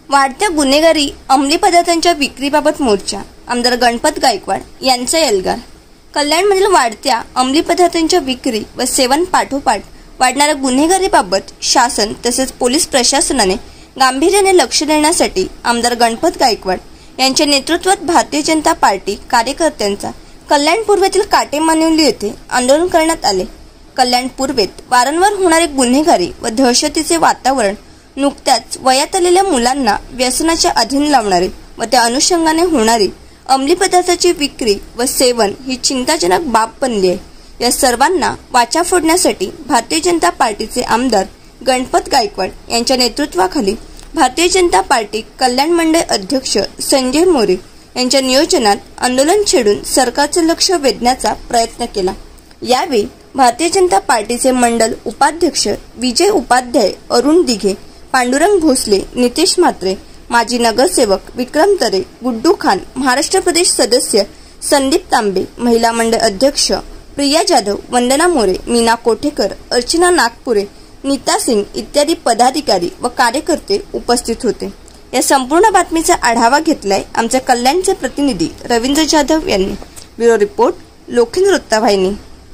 वाढत्या गुन्हेगारी अंमली पदार्थांच्या विक्रीबाबत मोर्चा. आमदार गणपत गायकवाड यांचा एल्गार. कल्याणमधील वाढत्या अंमली पदार्थांच्या विक्री व सेवन पाठोपाठ वाढणाऱ्या गुन्हेगारीबाबत शासन तसेच पोलीस प्रशासनाने गांभीर्याने लक्ष देण्यासाठी आमदार गणपत गायकवाड यांच्या नेतृत्वात भारतीय जनता पार्टी कार्यकर्त्यांचा कल्याण पूर्वेतील काटेमानिवली येथे आंदोलन करण्यात आले. कल्याण पूर्वेत वारंवार होणारे गुन्हेगारी व दहशतीचे वातावरण, नुकत्याच वयात आलेल्या मुलांना व्यसनाच्या अधीन लावणारे व त्या अनुषंगाने होणारी अंमली पदार्थाची विक्री व सेवन ही चिंताजनक बाब बनली आहे. या सर्वांना वाचा फोडण्यासाठी भारतीय जनता पार्टीचे आमदार गणपत गायकवाड यांच्या नेतृत्वाखाली भारतीय जनता पार्टी कल्याण मंडळ अध्यक्ष संजय मोरे यांच्या नियोजनात आंदोलन छेडून सरकारचे लक्ष वेधण्याचा प्रयत्न केला. यावेळी भारतीय जनता पार्टीचे मंडल उपाध्यक्ष विजय उपाध्याय, अरुण दिघे, पांडुरंग भोसले, नितेश म्हात्रे, माजी नगरसेवक विक्रम तरे, गुड्डू खान, महाराष्ट्र प्रदेश सदस्य संदीप तांबे, महिला मंडळ अध्यक्ष प्रिया जाधव, वंदना मोरे, मीना कोठेकर, अर्चना नागपुरे, नीता सिंग इत्यादी पदाधिकारी व कार्यकर्ते उपस्थित होते. या संपूर्ण बातमीचा आढावा घेतलाय आमच्या कल्याणचे प्रतिनिधी रवींद्र जाधव यांनी. ब्युरो रिपोर्ट, लोखंड वृत्तवाहिनी.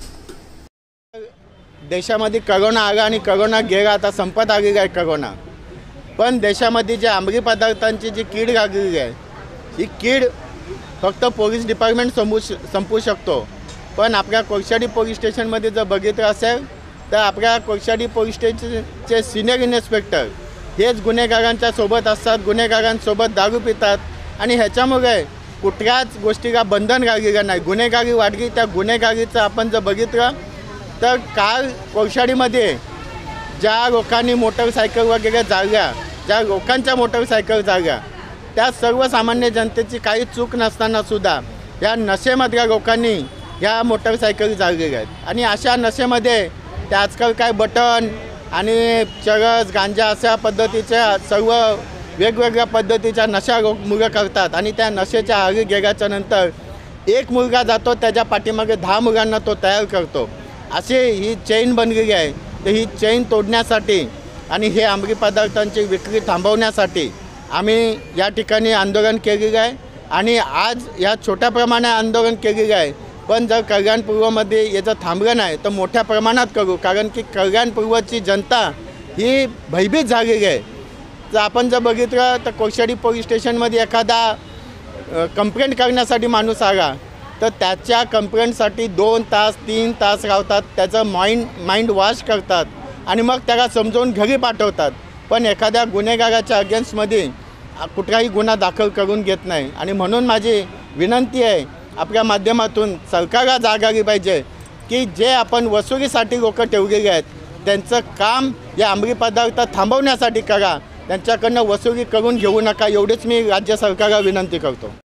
देशामध्ये करोना आला आणि करोना गेला, आता संपत आलेला आहे करोना. पण देशामध्ये जे अंमली पदार्थांची जी कीड लागलेली आहे, ही कीड फक्त पोलीस डिपार्टमेंट संपू शकतो. पण आपल्या कोळशाडी पोलीस स्टेशनमध्ये जर बघितलं असेल तर आपल्या कोळशाडी पोलीस स्टेशनचे सिनियर इन्स्पेक्टर हेच गुन्हेगारांच्या सोबत असतात, गुन्हेगारांसोबत दारू पितात आणि ह्याच्यामुळे कुठल्याच गोष्टीला बंधन लागलेलं नाही. गुन्हेगारी वाढली. त्या गुन्हेगारीचं आपण जर बघितलं तर काल कोळशाडीमध्ये ज्या लोकांनी मोटरसायकल वगैरे जाळल्या, ज्या लोकांच्या मोटरसायकल जाळल्या, त्या सर्वसामान्य जनतेची काही चूक नसताना सुद्धा या नशेमधल्या लोकांनी ह्या मोटरसायकल जाळलेल्या आहेत. आणि अशा नशेमध्ये त्या आजकाल काय बटन आणि चरस, गांजा अशा पद्धतीच्या सर्व वेगवेगळ्या पद्धतीच्या नशा मुलं करतात. आणि त्या नशेच्या आहारी गेल्याच्या नंतर एक मुलगा जातो, त्याच्या पाठीमागे 10 मुलांना तो तयार करतो. असे ही चेन बनलेली आहे. तर ही चेन तोडण्यासाठी आणि हे अंमली पदार्थांची विक्री थांबवण्यासाठी आम्ही या ठिकाणी आंदोलन केलेलं आहे. आणि आज या छोट्या प्रमाणात आंदोलन केलेलं आहे. पण जर कल्याण पूर्वमध्ये याचं थांबलं नाही तर मोठ्या प्रमाणात करू, कारण की कल्याण पूर्वची जनता ही भयभीत झालेली आहे. तर आपण जर बघितलं तर कोळशाडी पोलीस स्टेशनमध्ये एखादा कंप्लेंट करण्यासाठी माणूस आला तर त्याच्या कंप्लेंटसाठी 2 तास 3 तास राहतात. त्याचं माइंड वॉश करतात आणि मग त्याला समजावून घरी पाठवतात. पण एखाद्या गुन्हेगाराच्या अगेन्स्टमध्ये कुठलाही गुन्हा दाखल करून घेत नाही. आणि म्हणून माझी विनंती आहे आपल्या माध्यमातून सरकारला जाग आली पाहिजे की जे आपण वसुलीसाठी लोक ठेवलेले आहेत त्यांचं काम या अंमली पदार्थ थांबवण्यासाठी करा. त्यांच्याकडनं वसुली करून घेऊ नका, एवढीच मी राज्य सरकारला विनंती करतो.